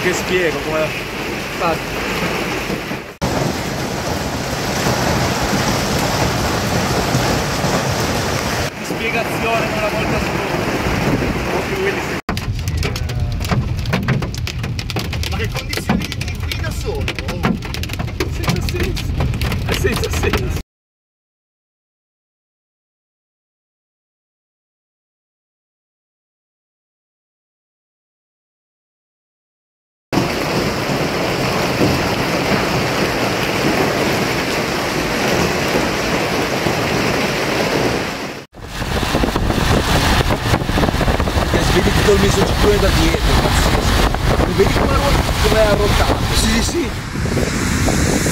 che spiego come fatto. Spiegazione una volta sola. Ma che condizioni di guida sono? Senza senso. È senza senso. Vedi tutto il mezzogiorno da dietro, pazzesco. Vedi come è arrotato? Sì, sì, sì.